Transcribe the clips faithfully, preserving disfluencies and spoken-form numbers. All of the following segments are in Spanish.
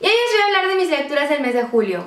Y hoy os voy a hablar de mis lecturas del mes de julio.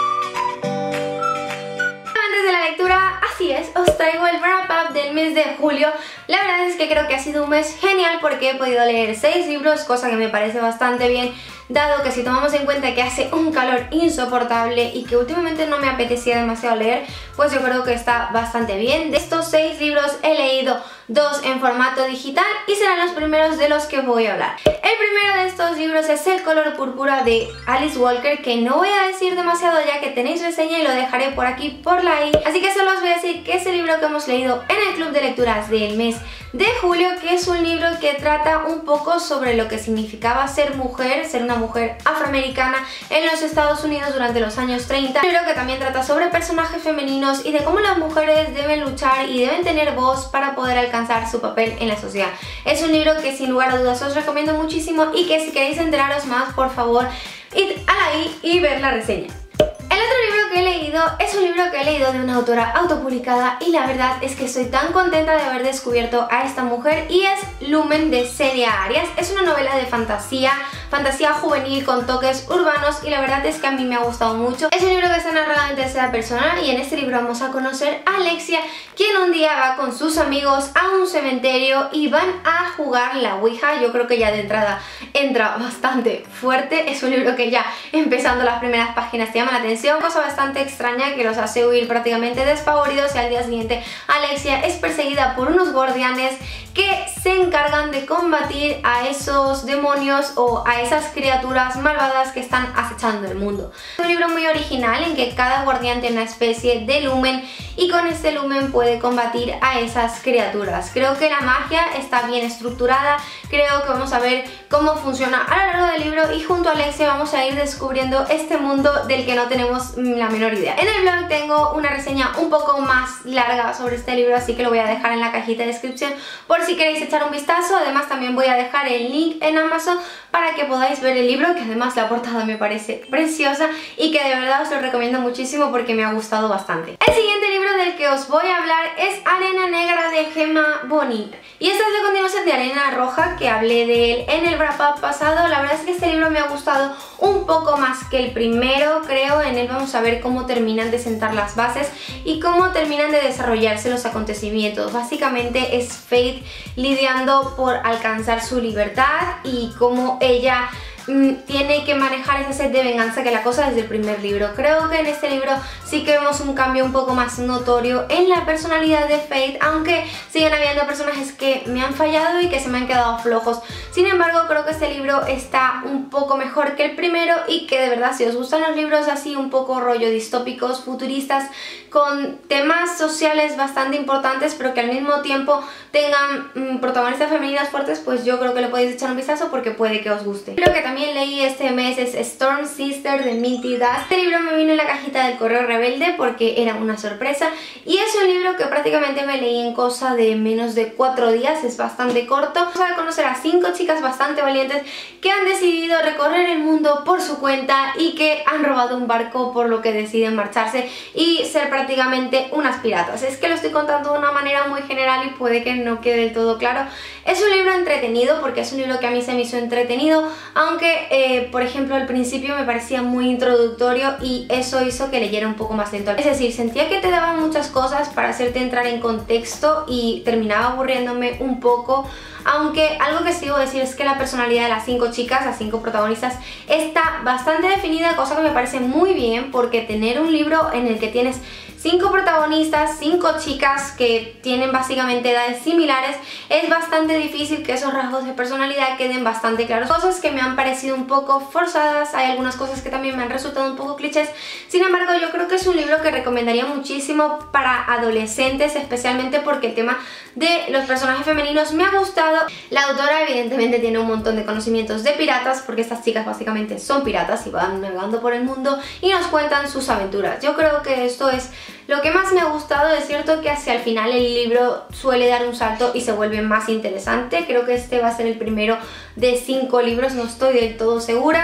Antes de la lectura, así es, os traigo el wrap-up del mes de julio. La verdad es que creo que ha sido un mes genial porque he podido leer seis libros, cosa que me parece bastante bien, dado que si tomamos en cuenta que hace un calor insoportable y que últimamente no me apetecía demasiado leer, pues yo creo que está bastante bien. De estos seis libros he leído dos en formato digital y serán los primeros de los que voy a hablar. El primero de estos libros es El color púrpura de Alice Walker, que no voy a decir demasiado ya que tenéis reseña y lo dejaré por aquí por la i. Así que solo os voy a decir que es el libro que hemos leído en el club de lecturas del mes de julio, que es un libro que trata un poco sobre lo que significaba ser mujer, ser una mujer afroamericana en los Estados Unidos durante los años treinta. Un libro que también trata sobre personajes femeninos y de cómo las mujeres deben luchar y deben tener voz para poder alcanzar su papel en la sociedad. Es un libro que sin lugar a dudas os recomiendo muchísimo y que si queréis enteraros más, por favor, id a la i y ver la reseña. El otro libro que he leído es un libro que he leído de una autora autopublicada y la verdad es que estoy tan contenta de haber descubierto a esta mujer, y es Lumen de Celia Arias. Es una novela de fantasía, fantasía juvenil con toques urbanos y la verdad es que a mí me ha gustado mucho. Es un libro que está narrado en tercera persona y en este libro vamos a conocer a Alexia, quien un día va con sus amigos a un cementerio y van a jugar la Ouija. Yo creo que ya de entrada entra bastante fuerte. Es un libro que ya empezando las primeras páginas te llama la atención, cosa bastante extraña que los hace huir prácticamente despavoridos, y al día siguiente Alexia es perseguida por unos guardianes que se encargan de combatir a esos demonios o a esas criaturas malvadas que están acechando el mundo. Es un libro muy original en que cada guardián tiene una especie de lumen y con este lumen puede combatir a esas criaturas. Creo que la magia está bien estructurada, creo que vamos a ver cómo funciona a lo largo del libro y junto a Alexia vamos a ir descubriendo este mundo del que no tenemos la menor idea. En el blog tengo una reseña un poco más larga sobre este libro, así que lo voy a dejar en la cajita de descripción por si queréis echar un vistazo. Además también voy a dejar el link en Amazon para que podáis ver el libro, que además la portada me parece preciosa y que de verdad os lo recomiendo muchísimo porque me ha gustado bastante. El siguiente libro del que os voy a hablar es Arena Negra de Gemma Boni, y esta es la continuación de Arena Roja, que hablé de él en el wrap-up pasado. La verdad es que este libro me ha gustado un poco más que el primero, creo. En él vamos a ver cómo terminan de sentar las bases y cómo terminan de desarrollarse los acontecimientos. Básicamente es Faith lidiando por alcanzar su libertad y cómo ella mmm, tiene que manejar esa sed de venganza que la cosa desde el primer libro. Creo que en este libro sí que vemos un cambio un poco más notorio en la personalidad de Faith, aunque siguen habiendo personajes que me han fallado y que se me han quedado flojos. Sin embargo, creo que este libro está un poco mejor que el primero y que de verdad, si os gustan los libros así un poco rollo distópicos, futuristas, con temas sociales bastante importantes pero que al mismo tiempo tengan mmm, protagonistas femeninas fuertes, pues yo creo que le podéis echar un vistazo porque puede que os guste. Lo que también leí este mes es Storm Sister de Minty Das. Este libro me vino en la cajita del correo rebelde porque era una sorpresa y es un libro que prácticamente me leí en cosa de menos de cuatro días, es bastante corto. Vamos a conocer a cinco chicas bastante valientes que han decidido recorrer el mundo por su cuenta y que han robado un barco, por lo que deciden marcharse y ser prácticamente unas piratas. Es que lo estoy contando de una manera muy general y puede que no quede del todo claro. Es un libro entretenido porque es un libro que a mí se me hizo entretenido, aunque eh, por ejemplo al principio me parecía muy introductorio y eso hizo que leyera un poco más lento. Es decir, sentía que te daban muchas cosas para hacerte entrar en contexto y terminaba aburriéndome un poco. Aunque algo que sí debo decir es que la personalidad de las cinco chicas, las cinco protagonistas, está bastante definida, cosa que me parece muy bien, porque tener un libro en el que tienes cinco protagonistas, cinco chicas que tienen básicamente edades similares, es bastante difícil que esos rasgos de personalidad queden bastante claros. Cosas que me han parecido un poco forzadas, hay algunas cosas que también me han resultado un poco clichés. Sin embargo, yo creo que es un libro que recomendaría muchísimo para adolescentes, especialmente porque el tema de los personajes femeninos me ha gustado. La autora evidentemente tiene un montón de conocimientos de piratas, porque estas chicas básicamente son piratas y van navegando por el mundo y nos cuentan sus aventuras. Yo creo que esto es lo que más me ha gustado. Es cierto que hacia el final el libro suele dar un salto y se vuelve más interesante. Creo que este va a ser el primero de cinco libros, no estoy del todo segura,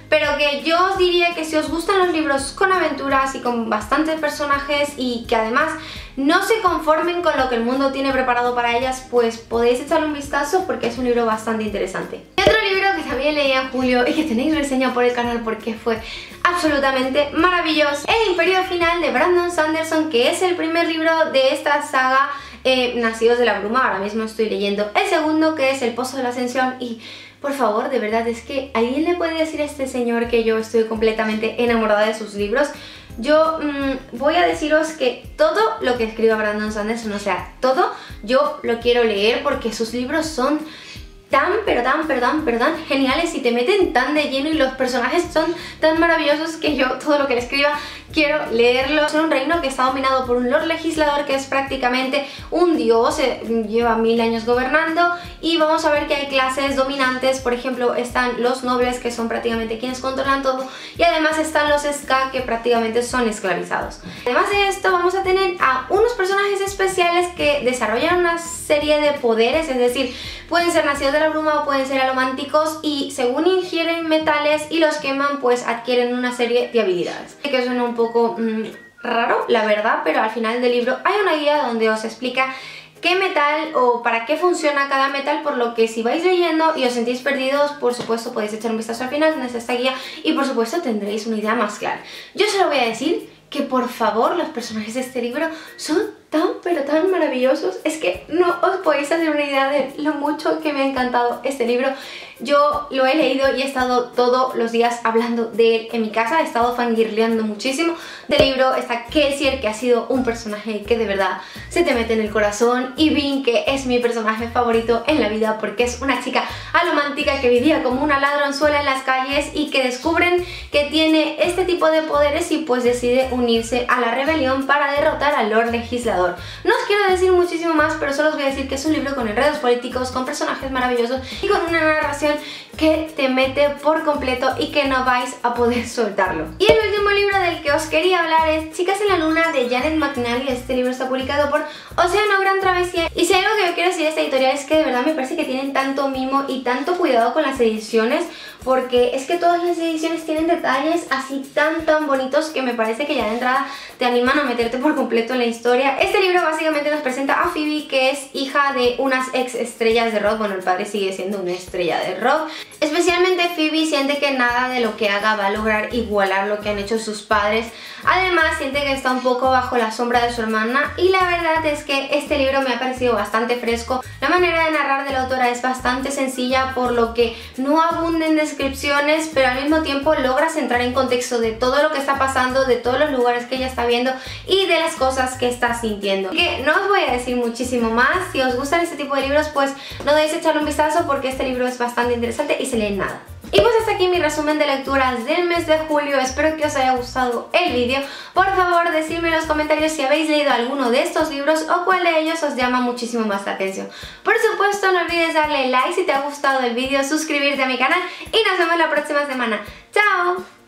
pero que yo os diría que si os gustan los libros con aventuras y con bastantes personajes y que además no se conformen con lo que el mundo tiene preparado para ellas, pues podéis echarle un vistazo porque es un libro bastante interesante. Y otro libro que también leí en julio y que tenéis reseña por el canal porque fue absolutamente maravilloso, El Imperio Final de Brandon Sanderson, que es el primer libro de esta saga eh, Nacidos de la Bruma. Ahora mismo estoy leyendo el segundo, que es El Pozo de la Ascensión, y por favor, de verdad, es que ¿alguien le puede decir a este señor que yo estoy completamente enamorada de sus libros? Yo mmm, voy a deciros que todo lo que escriba Brandon Sanderson, o sea, todo, yo lo quiero leer porque sus libros son tan, pero tan, pero tan, pero tan geniales y te meten tan de lleno y los personajes son tan maravillosos que yo todo lo que le escriba quiero leerlo. Es un reino que está dominado por un Lord Legislador que es prácticamente un dios, eh, lleva mil años gobernando, y vamos a ver que hay clases dominantes. Por ejemplo, están los nobles, que son prácticamente quienes controlan todo, y además están los ska, que prácticamente son esclavizados. Además de esto, vamos a tener a unos personajes especiales que desarrollan una serie de poderes, es decir, pueden ser nacidos de la bruma o pueden ser alománticos, y según ingieren metales y los queman, pues adquieren una serie de habilidades. Que suena un poco mmm, raro, la verdad, pero al final del libro hay una guía donde os explica qué metal o para qué funciona cada metal, por lo que si vais leyendo y os sentís perdidos, por supuesto podéis echar un vistazo al final, donde está esta guía, y por supuesto tendréis una idea más clara. Yo solo voy a decir que por favor los personajes de este libro son tan pero tan maravillosos, es que no os podéis hacer una idea de lo mucho que me ha encantado este libro. Yo lo he leído y he estado todos los días hablando de él en mi casa, he estado fangirleando muchísimo del libro. Está Kelsier, que ha sido un personaje que de verdad se te mete en el corazón, y Vin, que es mi personaje favorito en la vida porque es una chica alomántica que vivía como una ladronzuela en las calles y que descubren que tiene este tipo de poderes y pues decide unirse a la rebelión para derrotar al Lord Legislador. No os quiero decir muchísimo más, pero solo os voy a decir que es un libro con enredos políticos, con personajes maravillosos y con una narración que te mete por completo y que no vais a poder soltarlo. Y el último libro del que os quería hablar es Chicas en la Luna, de Janet McNally. Este libro está publicado por Océano Gran Travesía, y si hay algo que yo quiero decir de esta editorial es que de verdad me parece que tienen tanto mimo y tanto cuidado con las ediciones, porque es que todas las ediciones tienen detalles así tan tan bonitos que me parece que ya de entrada te animan a meterte por completo en la historia. Este libro básicamente nos presenta a Phoebe, que es hija de unas ex estrellas de rock. Bueno, el padre sigue siendo una estrella de rock. Especialmente Phoebe siente que nada de lo que haga va a lograr igualar lo que han hecho sus padres. Además siente que está un poco bajo la sombra de su hermana, y la verdad es que este libro me ha parecido bastante fresco. La manera de narrar de la autora es bastante sencilla, por lo que no abunda en descripciones, pero al mismo tiempo logras entrar en contexto de todo lo que está pasando, de todos los lugares que ella está viendo y de las cosas que está sintiendo. Que no os voy a decir muchísimo más. Si os gustan este tipo de libros, pues no debéis echarle un vistazo porque este libro es bastante interesante y se lee en nada. Y pues hasta aquí mi resumen de lecturas del mes de julio. Espero que os haya gustado el vídeo. Por favor, decidme en los comentarios si habéis leído alguno de estos libros o cuál de ellos os llama muchísimo más la atención. Por supuesto, no olvides darle like si te ha gustado el vídeo, suscribirte a mi canal, y nos vemos la próxima semana. ¡Chao!